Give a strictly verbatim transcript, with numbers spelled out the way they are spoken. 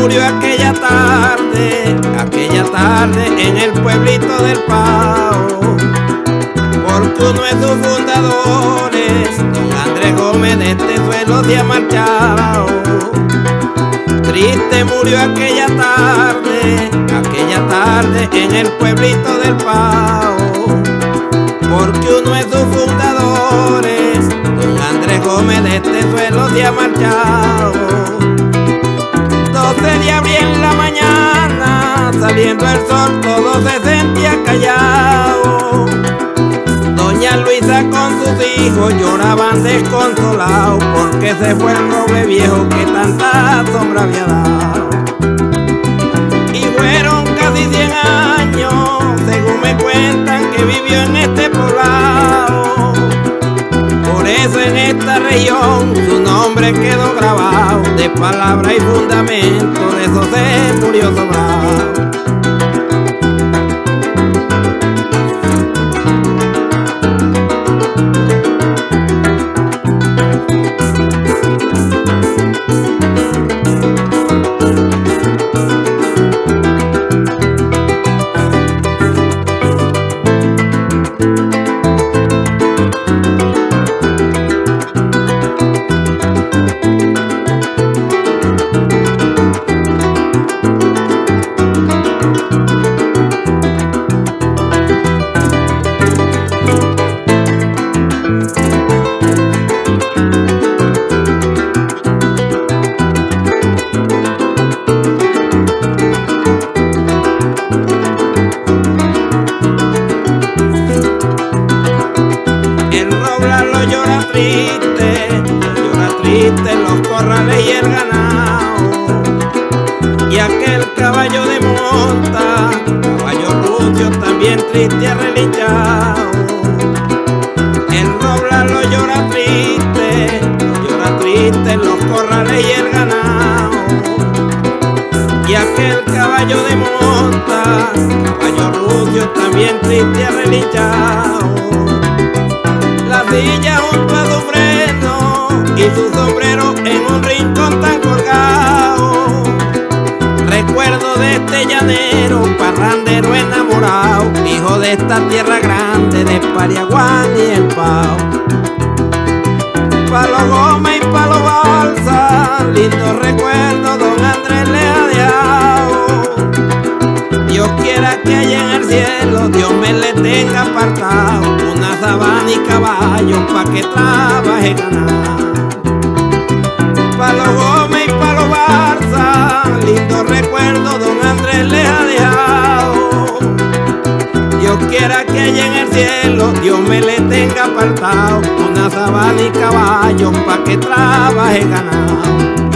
murió aquella tarde, aquella tarde en el pueblito del Pao, porque uno de sus fundadores, don Andrés Gómez, de este suelo se ha marchado. Triste murió aquella tarde, aquella tarde en el pueblito del Pao, porque uno de sus fundadores, don Andrés Gómez, de este suelo se ha marchado. doce de abril en la mañana, saliendo el sol, todo se sentía callado. Doña Luisa con sus hijos lloraban desconsolados, porque se fue el roble viejo que tanta sombra había dado. Y fueron casi cien años, según me cuentan, que vivió en este poblado. Por eso en esta región su nombre quedó grabado, de palabra y fundamento, de eso se murió sobrado. Llora triste, llora triste los corrales y el ganado, y aquel caballo de monta, caballo rucio, también triste y relinchado. El robla lo llora triste, lo llora triste los corrales y el ganado, y aquel caballo de monta, caballo rucio, también triste y relinchado. La silla junto a su freno y su sombrero en un rincón tan colgado. Recuerdo de este llanero, parrandero enamorado, hijo de esta tierra grande de Pariaguán y el Pao. Palo Gómez y Palo Balsa, lindo recuerdo don Andrés le ha dejado. Dios quiera que allá en el cielo Dios me le tenga apartado una sabana y caballo pa' que trabaje ganado. Palo Gómez y Palo Balsa, lindo recuerdo don Andrés le ha dejado. Dios quiera que allá en el cielo Dios me le tenga apartado una sabana y caballo pa' que trabaje ganado.